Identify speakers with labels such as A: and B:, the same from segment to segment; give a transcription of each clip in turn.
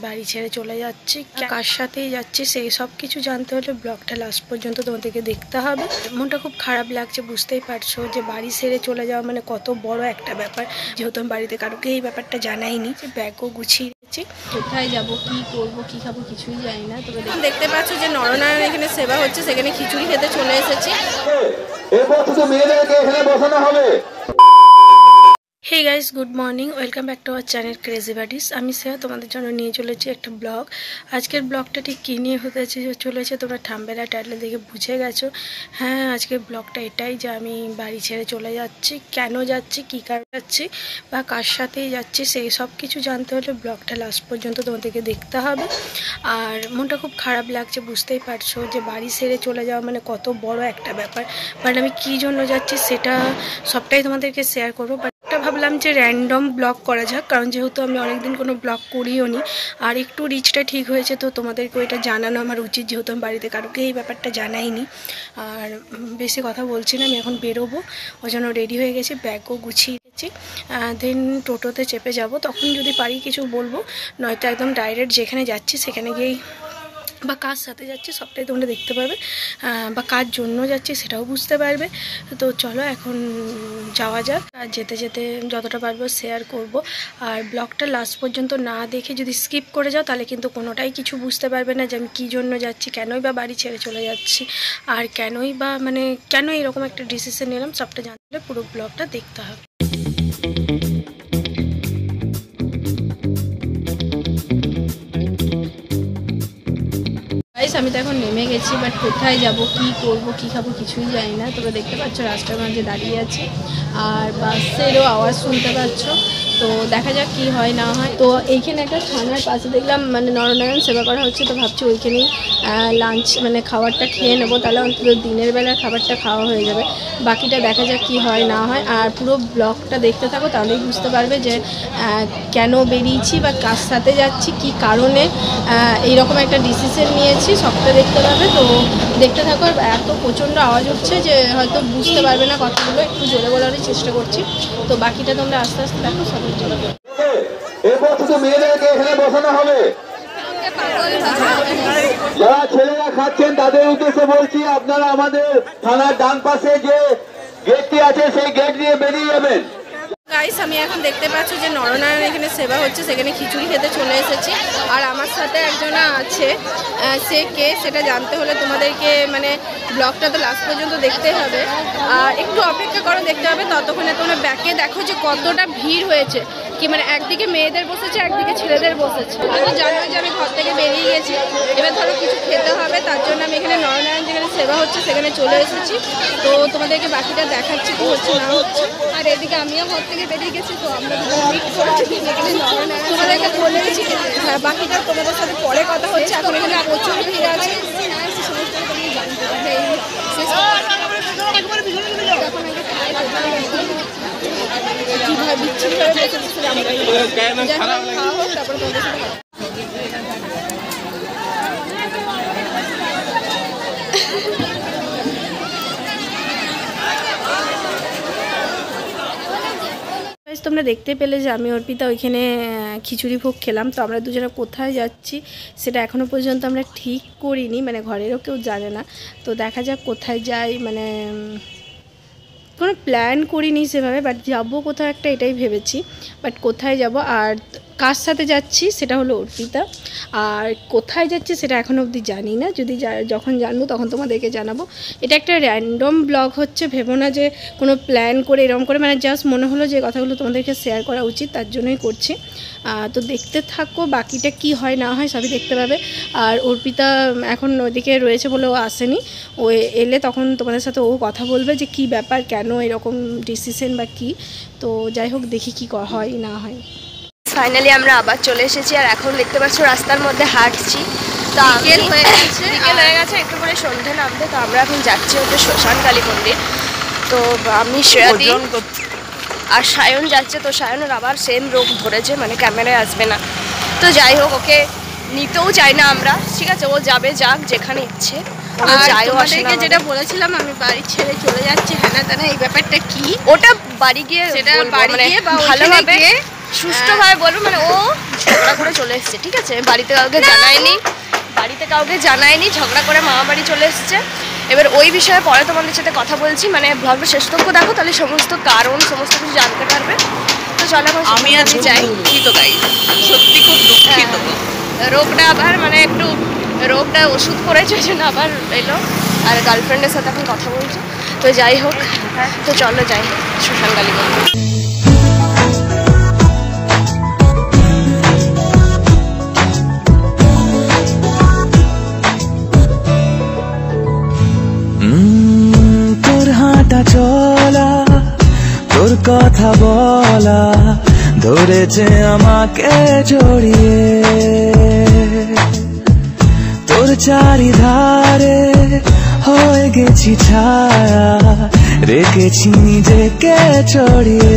A: বাড়ি ছেড়ে চলে যাচ্ছি, কার সাথেই যাচ্ছি সেই সব কিছু জানতে হলে ব্লগটা লাস্ট পর্যন্ত তোমাদেরকে দেখতে হবে। মনটা খুব খারাপ লাগছে, বুঝতেই পারছো যে বাড়ি ছেড়ে চলে যাওয়া মানে কত বড় একটা ব্যাপার। যেহেতু আমি বাড়িতে কারোকে এই ব্যাপারটা জানাইনি, যে ব্যাগও গুছিয়ে রেখেছি, কোথায় যাব, কি করব, কি খাবো কিছুই জানি না। তবে দেখতে পাচ্ছ যে নরনারায়ণ এখানে সেবা হচ্ছে, সেখানে খিচুড়ি খেতে চলে এসেছি। Hey guys, good morning, welcome back to our channel crazy buddies. আমি শ্রেয়া, তোমাদের জন্য নিয়ে চলেছি একটা ব্লগ। আজকের ব্লগটা ঠিক কী নিয়ে হতে চলেছে তোমরা থাম্বনেল আর টাইটেল দেখে বুঝে গেছো। হ্যাঁ, আজকের ব্লগটা এটাই যে আমি বাড়ি ছেড়ে চলে যাচ্ছি, কেন যাচ্ছি, কী কারণে যাচ্ছি বা কার সাথেই যাচ্ছি সেই সব কিছু জানতে হলে ব্লগটা লাস্ট পর্যন্ত তোমাদেরকে দেখতে হবে। আর মনটা খুব খারাপ লাগছে, বুঝতেই পারছো যে বাড়ি ছেড়ে চলে যাওয়া মানে কত বড় একটা ব্যাপার। বাট আমি কী জন্য যাচ্ছি সেটা সবটাই তোমাদেরকে শেয়ার করবো। ভাবলাম যে র্যান্ডম ব্লগ করা যাক, কারণ যেহেতু আমি অনেকদিন কোনো ব্লগ করিও নি, আর একটু রিচটা ঠিক হয়েছে, তো তোমাদেরকে এটা জানানো আমার উচিত, যেহেতু আমি বাড়িতে কারোকে এই ব্যাপারটা জানাইনি। আর বেশি কথা বলছি না, আমি এখন বেরোবো, ওই জন্য রেডি হয়ে গেছি, ব্যাগও গুছিয়ে গেছি। দেন টোটোতে চেপে যাব, তখন যদি পারি কিছু বলবো, নয়তো একদম ডাইরেক্ট যেখানে যাচ্ছি সেখানে গিয়েই বা কার সাথে যাচ্ছি সবটাই তোমরা দেখতে পাবে, বা কার জন্য যাচ্ছি সেটাও বুঝতে পারবে। তো চলো এখন যাওয়া যাক, আর যেতে যেতে যতটা পারবো শেয়ার করব। আর ব্লগটা লাস্ট পর্যন্ত না দেখে যদি স্কিপ করে যাও তাহলে কিন্তু কোনোটাই কিছু বুঝতে পারবে না যে আমি কী জন্য যাচ্ছি, কেনই বা বাড়ি ছেড়ে চলে যাচ্ছি, আর কেনই বা মানে কেন এরকম একটা ডিসিশন নিলাম, সবটা জানতে হলে পুরো ব্লগটা দেখতে হবে। আমি তো এখন নেমে গেছি, বাট কোথায় যাব, কি করব, কি খাবো কিছুই জানি না। তবে দেখতে পাচ্ছ রাস্তার মাঝে দাঁড়িয়ে আছি, আর বাসেরও আওয়াজ শুনতে পাচ্ছ। তো দেখা যাক কি হয় না হয়। তো এইখানে একটা থানার পাশে দেখলাম মানে নরনারায়ণ সেবা করা হচ্ছে, তো ভাবছি ওইখানেই লাঞ্চ মানে খাবারটা খেয়ে নেবো, তাহলে অন্তত দিনের বেলার খাবারটা খাওয়া হয়ে যাবে। বাকিটা দেখা যাক কি হয় না হয়। আর পুরো ব্লগটা দেখতে থাকো, তাহলেই বুঝতে পারবে যে কেন বেরিয়েছি বা কার সাথে যাচ্ছি, কি কারণে এইরকম একটা ডিসিশন নিয়েছি, সবটা দেখতে পাবে। তো দেখতে থাকো। এত প্রচণ্ড আওয়াজ উঠছে যে হয়তো বুঝতে পারবে না কথাগুলো, একটু জোরে বলারই চেষ্টা করছি। তো বাকিটা তোমরা আস্তে আস্তে দেখো, সব
B: মেয়েদেরকে এখানে বসানো হবে। যারা ছেলেরা খাচ্ছেন তাদের উদ্দেশ্যে বলছি, আপনারা আমাদের থানার ডান পাশে যে গেটটি আছে সেই গেট দিয়ে বেরিয়ে যাবেন।
A: গাইস, আমি এখন দেখতে পাচ্ছি যে নরনারায়ণ এখানে সেবা হচ্ছে, সেখানে খিচুড়ি খেতে চলে এসেছি। আর আমার সাথে একজনা আছে, সে কে সেটা জানতে হলে তোমাদেরকে মানে ব্লগটা তো লাস্ট পর্যন্ত দেখতে হবে, আর একটু অপেক্ষা করো, দেখতে হবে। ততক্ষণে তোমরা ব্যাকে দেখো যে কতটা ভিড় হয়েছে, কি মানে একদিকে মেয়েদের বসেছে, একদিকে ছেলেদের বসেছে। তো জানো যে আমি ঘর থেকে বেরিয়ে গেছি, এবার ধরো কিছু খেতে হবে, তার জন্য আমি এখানে নরনারায়ণ যেখানে সেবা হচ্ছে সেখানে চলে এসেছি। তো তোমাদেরকে বাকিটা দেখাচ্ছি কি হচ্ছে না হচ্ছে। আর এদিকে আমিও ঘর থেকে বেরিয়ে গেছি, তো আমরা তোমাদেরকে বলেছি। হ্যাঁ, বাকিটা তোমাদের সাথে পরে কথা হচ্ছে, এখন এখানে প্রচুর ভিড় আছে। খাওয়া হোক, তারপরে তোমাদের সাথে তোমরা দেখতে পেলে যে আমি অর্পিতা ওইখানে খিচুড়ি ভোগ খেলাম। তো আমরা দুজনে কোথায় যাচ্ছি সেটা এখনও পর্যন্ত আমরা ঠিক করিনি, মানে ঘরেরও কেউ জানে না। তো দেখা যাক কোথায় যাই, মানে কোনো প্ল্যান করিনি সেভাবে, বাট যাবো কোথাও একটা এটাই ভেবেছি, বাট কোথায় যাব আর কার সাথে যাচ্ছি সেটা হলো অর্পিতা। আর কোথায় যাচ্ছি সেটা এখনও অবধি জানি না, যদি যখন জানবো তখন তোমাদেরকে জানাবো। এটা একটা র্যান্ডম ব্লগ হচ্ছে, ভেবো না যে কোনো প্ল্যান করে এরকম করে, মানে জাস্ট মনে হলো যে কথাগুলো তোমাদেরকে শেয়ার করা উচিত, তার জন্যই করছি। তো দেখতে থাকো, বাকিটা কি হয় না হয় সবই দেখতে পাবে। আর অর্পিতা এখন ওইদিকে রয়েছে বলে ও আসেনি, ও এলে তখন তোমাদের সাথে ও কথা বলবে যে কি ব্যাপার, কেন এরকম ডিসিশন বা কি। তো যাই হোক, দেখি কি হয় না হয়।
C: ফাইনালি আমরা আবার চলে এসেছি, আর এখন দেখতে পাচ্ছ রাস্তার মধ্যে হাঁটছি। তো বিকেল হয়ে গেছে, একটু করে সন্ধ্যে নামবে। তো আমরা এখন যাচ্ছি হচ্ছে শ্মশান কালী মন্দির। তো আমি শ্রেয়াদি আর সায়ন যাচ্ছে। তো সায়নের আবার সেম রোগ ধরেছে, মানে ক্যামেরায় আসবে না। তো যাই হোক, ওকে নিতেও চাই না আমরা, ঠিক আছে, ও যাবে যাক যেখানে ইচ্ছে।
A: তোমাদেরকে যেটা বলেছিলাম আমি বাড়ি ছেড়ে চলে যাচ্ছি, হ্যাঁ না এই ব্যাপারটা কি,
C: ওটা বাড়ি গিয়ে
A: সেটা
C: ভালোভাবে সুষ্ঠুভাবে বলবো, মানে ও ঝগড়া করে চলে এসছে, ঠিক আছে? বাড়িতে কাউকে জানায়নি, ঝগড়া করে মামা বাড়ি চলে এসছে। এবার ওই বিষয়ে পরে তোমাদের সাথে কথা বলছি, মানে ব্লগটা শেষ তক্ষ দেখো, তাহলে সমস্ত কারণ সমস্ত কিছু জানতে পারবে। তো চলো এখন
D: আমি আজ যাই, দুঃখিত গাই, সত্যি খুব দুঃখিত।
C: রোগটা আবার মানে একটু রোগটা ওষুধ করেছে, ওই জন্য আবার এলো, আর গার্লফ্রেন্ডের সাথে এখন কথা বলছো। তো যাই হোক, তো চলো যাই শ্মশানকালী মন্দির।
E: তোর হাঁটা চলা, তোর কথা বলা ধরেছে আমাকে জড়িয়ে, তোর চারিধারে হয়ে গেছি ছায়া, রেখেছি নিজেকে ছড়িয়ে।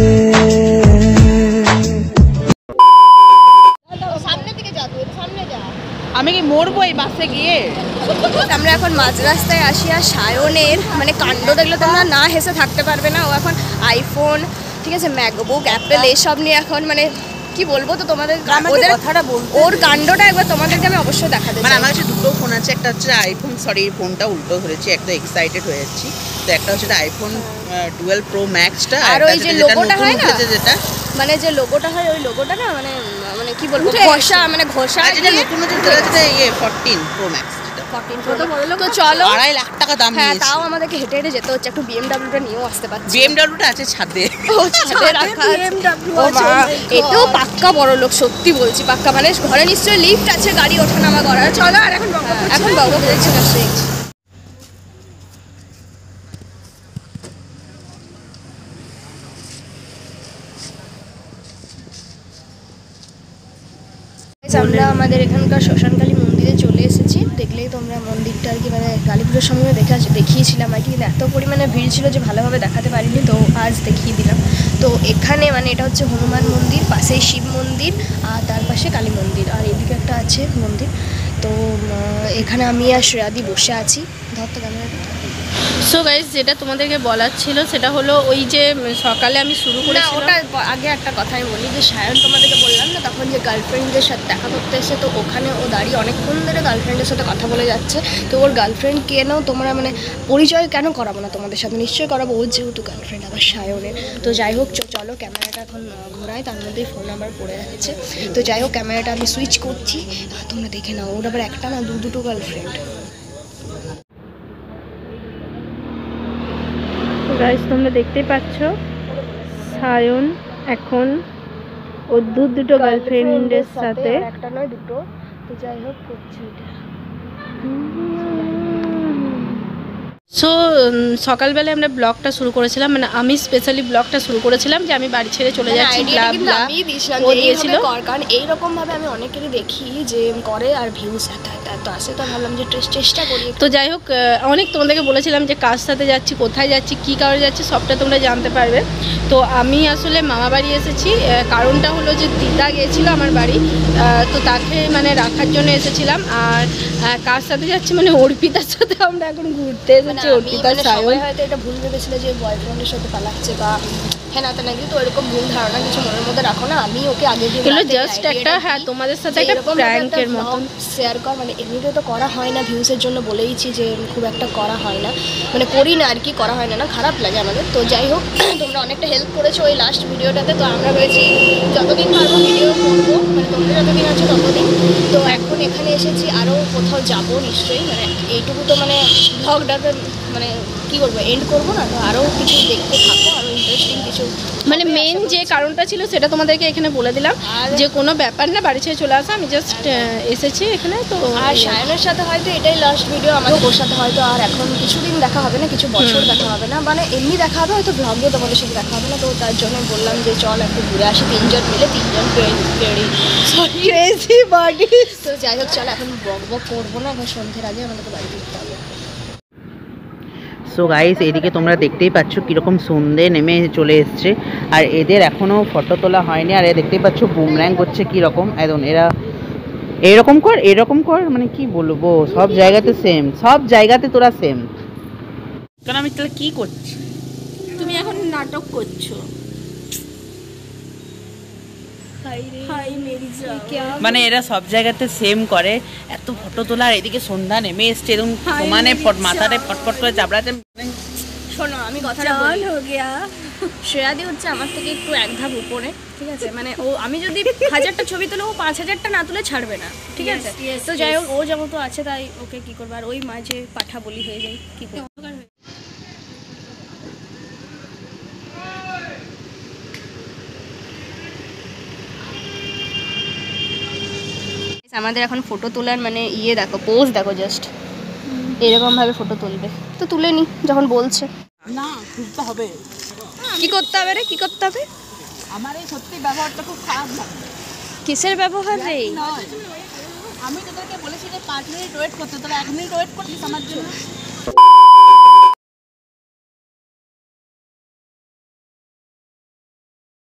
D: আমি কি মরবো এই বাসে গিয়ে?
C: আমরা এখন মাঝ রাস্তায় আসি, আর সায়নের মানে কাণ্ড দেখলে তোমরা না হেসে থাকতে পারবে না। ও এখন আইফোন, ঠিক আছে, ম্যাকবুক, অ্যাপেল এইসব নিয়ে এখন মানে কি বলবো, তো তোমাদের ওদের
D: কথাটা বলতে,
C: ওর কাণ্ডটা একবার তোমাদেরকে আমি অবশ্যই দেখাতে
D: মানে
C: চাই।
D: আমার কাছে দুটো ফোন আছে, একটা হচ্ছে আইফোন, সরি ফোনটা উল্টো ধরেছি, একটা এক্সাইটেড হয়ে যাচ্ছি। তো একটা হচ্ছে আইফোন 12 প্রো ম্যাক্সটা,
C: আর ওই যে লোগোটা হয় না,
D: যেটা
C: মানে যে লোগোটা হয়, ওই লোগোটা না মানে মানে কি বলবো, ঘষা, মানে ঘষা
D: যেটা নতুন যেটা 14 প্রো ম্যাক্স।
C: তো চলো,
D: 2.5 লাখ টাকা দাম
C: হ্যাঁ,
D: নিয়েছে।
C: তাও আমাদেরকে হেঁটে হেঁটে যেতে হচ্ছে, একটু বিএমডব্লিউটা নিয়েও আসতে পারছি।
D: বিএমডব্লিউটা আছে ছাদে,
C: ছাদে রাখা আছে। ও মা, এটাও পাক্কা বড় লোক, সত্যি বলছি, পাক্কা। মানে ঘরে নিশ্চয়ই লিফট আছে, গাড়ি ওঠানামা করার। চলো, আর এখন বকবক দেখছি না সেই। আমরা আমাদের এখানকার শ্মশানকালী মন্দিরে চলে এসেছি। দেখলেই তোমরা মন্দিরটা আর কি, মানে কালী পুজোর সময় দেখিয়েছিলাম আর কি, কিন্তু এত পরিমাণে ভিড় ছিল যে ভালোভাবে দেখাতে পারিনি, তো আজ দেখিয়ে দিলাম। তো এখানে মানে এটা হচ্ছে হনুমান মন্দির, পাশেই শিব মন্দির, আর তার পাশে কালী মন্দির, আর এদিকে একটা আছে মন্দির। তো এখানে আমি আর শ্রেয়াদি বসে আছি। ধর তো ক্যামেরাটা।
A: সো গাইস, যেটা তোমাদেরকে বলার ছিল সেটা হলো ওই যে সকালে আমি শুরু
C: না,
A: করেছিলাম।
C: ওটা আগে একটা কথা আমি বলি, যে সায়ন তোমাদেরকে বললাম না তখন যে গার্লফ্রেন্ডদের সাথে দেখা করতে এসে, তো ওখানে ও দাঁড়িয়ে অনেকক্ষণ ধরে গার্লফ্রেন্ডের সাথে কথা বলে যাচ্ছে। তো ওর গার্লফ্রেন্ড কেন তোমরা মানে পরিচয় কেন করাবো না তোমাদের সাথে, নিশ্চয়ই করাবো, ওর যেহেতু গার্লফ্রেন্ড আবার সায়নের। তো যাই হোক, চলো ক্যামেরাটা এখন ঘোরাই, তার মধ্যেই ফোন নাম্বার পড়ে যাচ্ছে। তো যাই হোক, ক্যামেরাটা আমি সুইচ করছি, তোমরা দেখে নাও। ওর আবার একটা না, দুটো গার্লফ্রেন্ড।
A: গাইস, তোমরা দেখতেই পাচ্ছ সায়ন এখন ওর দুটো গার্লফ্রেন্ডের সাথে,
C: একটা নয় দুটো। তো যাই হোক, করছি এটা।
A: সো সকালবেলায় আমরা ব্লগটা শুরু করেছিলাম, মানে আমি স্পেশালি ব্লগটা শুরু করেছিলাম যে আমি বাড়ি ছেড়ে চলে যাচ্ছি, ব্লা ব্লা। ও দিয়েছিল,
C: কারণ এইরকম ভাবে আমি অনেকেরই দেখি যে করে আর ভিউজ এত আসে, তো ভাবলাম যে চেষ্টা করি।
A: তো যাই হোক, অনেক তোমাদেরকে বলেছিলাম যে কার সাথে যাচ্ছি, কোথায় যাচ্ছি, কী কারণে যাচ্ছি, সবটা তোমরা জানতে পারবে। তো আমি আসলে মামা বাড়ি এসেছি, কারণটা হলো যে দিদা গিয়েছিল আমার বাড়ি, তো তাকে মানে রাখার জন্য এসেছিলাম। আর কার সাথে যাচ্ছি মানে অর্পিতার সাথে আমরা এখন ঘুরতে এসেছি। অর্পিতা
C: সবাই হয়তো এটা ভুল ভেবেছিল যে বয়ফ্রেন্ডের সাথে পালাচ্ছে বা হ্যাঁ না, তা নাকি, তো এরকম ভুল ধারণা কিছু মনের মধ্যে রাখো না। আমি ওকে আগে দিয়ে
A: জাস্ট একটা, হ্যাঁ, তোমাদের সাথে একটা প্র্যাঙ্কের মতন
C: শেয়ার কর, মানে এমনিতে তো করা হয় না, ভিউসের জন্য বলেইছি যে খুব একটা করা হয় না, মানে করি না আর কি, করা হয় না, না খারাপ লাগে আমাদের। তো যাই হোক, তোমরা অনেকটা হেল্প করেছো ওই লাস্ট ভিডিওটাতে। তো আমরা ভেবেছি যতদিন পারবো ভিডিও করবো, মানে তোমরা যতদিন আছো ততদিন। তো এখন এখানে এসেছি, আরও কোথাও যাবো নিশ্চয়ই, মানে এইটুকু তো মানে ব্লগটাকে মানে কী করবো, এন্ড করবো না, তো আরও কিছু দেখতে থাকো, আরও ইন্টারেস্টিং কিছু।
A: মানে মেন যে কারণটা ছিল সেটা তোমাদেরকে এখানে বলে দিলাম, যে কোনো ব্যাপার না, বাড়ি ছেড়ে চলে আসা, আমি জাস্ট এসেছি এখানে। তো
C: আর সায়নের সাথে হয়তো এটাই লাস্ট ভিডিও আমাদের, ওর সাথে হয়তো আর এখন কিছুদিন দেখা হবে না, কিছু বছর দেখা হবে না, মানে এমনি দেখা হবে, হয়তো ব্লগেও তোমাদের সাথে দেখা হবে না। তো তার জন্য বললাম যে চল একটু ঘুরে আসি, তিনজন মিলে, ক্রেজি বডি। তো যাই হোক, চল এখন বক করবো না, এখন সন্ধ্যের আগে আমাদেরকে বাড়ি ফিরতে হবে।
D: সো গাইস, এদিকে তোমরা দেখতেই পাচ্ছ কীরকম সন্ধে নেমে চলে এসছে, আর এদের এখনও ফটো তোলা হয়নি। আর দেখতেই পাচ্ছ বুমর্যাং করছে কীরকম, একদম এরা এরকম কর, মানে কি বলবো, সব জায়গাতে সেম, সব জায়গাতে তোরা সেম। কারণ আমি তাহলে কী করছি?
A: তুমি এখন নাটক করছো।
D: মানে এরা সব জায়গাতে সেম করে, এত ফটো তোলা। আর এদিকে সন্ধ্যা নেমে এসছে, এরকম সমানে মাথাটা পটপট করে চাপড়াতে।
C: শোনো আমি কথাটা বলি, শ্রেয়াদি হচ্ছে আমার থেকে একটু এক ধাপ উপরে, ঠিক আছে? মানে ও, আমি যদি 1000টা ছবি তুলে ও 5000টা না তুলে ছাড়বে না, ঠিক আছে? তো যাই হোক, ও যেমন তো আছে তাই ওকে কি করবো, আর ওই মাঝে পাঠা বলি হয়ে যায়, কি করবো। আমাদের এখন ফটো তোলার মানে দেখো, পোজ দেখো, জাস্ট এরকম ভাবে ফটো তুলবে। তো তুলে নি যখন বলছে।
D: না, খুঁজতে হবে।
C: কি করতে হবে রে, কি করতে হবে?
D: আমার এই সত্যি ব্যবহারটা খুব খারাপ লাগে।
C: কিসের ব্যবহার রে?
D: আমি তোদেরকে বলেছি যে 5 মিনিট ওয়েট করতে, তোরা 1 মিনিট ওয়েট করছিস আমার জন্য।